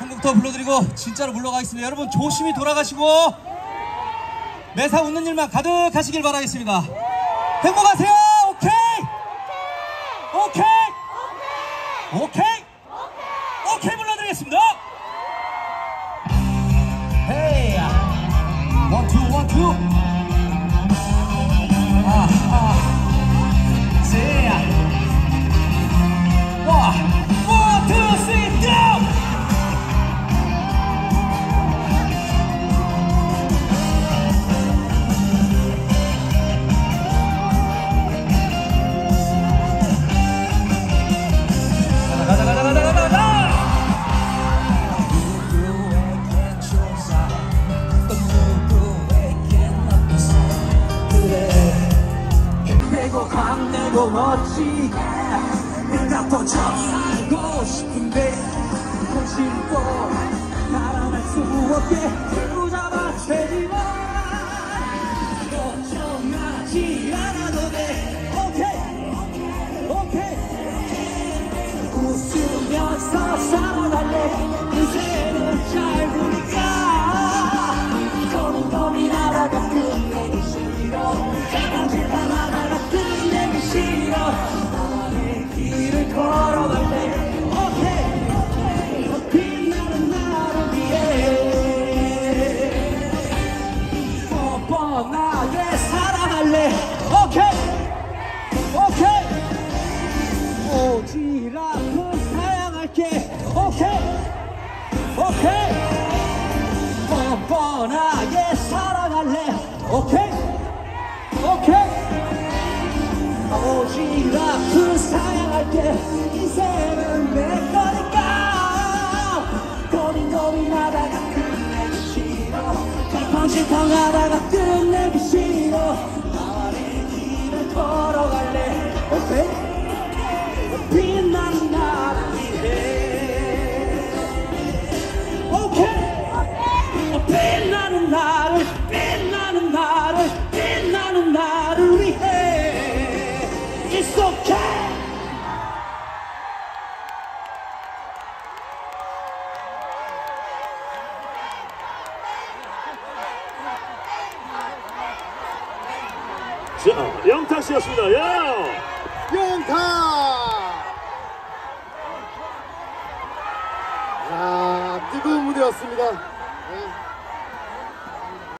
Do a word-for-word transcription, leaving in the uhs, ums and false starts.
한 곡 더 불러드리고 진짜로 물러가겠습니다. 여러분 조심히 돌아가시고 매사 웃는 일만 가득하시길 바라겠습니다. 행복하세요. 오케이? 오케이? 오케이? 오케이 불러드리겠습니다. 헤이 원투 원투 아아 세 와 원투 쓰리 고 가자 가자 가자 가자 가자. 광내고 멋지게 내가 더 정하고 싶은데 현실도 날아갈 수 없게 붙잡아 채지마 걱정하지 않아도 돼 오케이 오케이 웃으면서 살아갈래 인생은 짧으니까 고민 고민하다가 끝내기 싫어 잠깐 하다가 끝내기 싫어 나의 길을 걸어갈래 오케이 빛나는 나를 위해 뻔뻔하게 사랑할래 오케이 오케이 오지랖은 사양할게 오케이 오케이 뻔뻔하게 사랑할래 오케이 오케이 오지랖은 사양할게 인생은 내 거니까 고민 고민하다가 끝내기 싫어 갈팡질팡하다가 끝내기 싫어 나만의 길을 걸어갈래 오케이 빛나는 나를 위해 오케이 빛나는 나를 빛나는 나를 빛나는 나를 위해 It's okay 자, 영탁 씨였습니다. 야! 영탁! 아, 뜨거운 무대였습니다.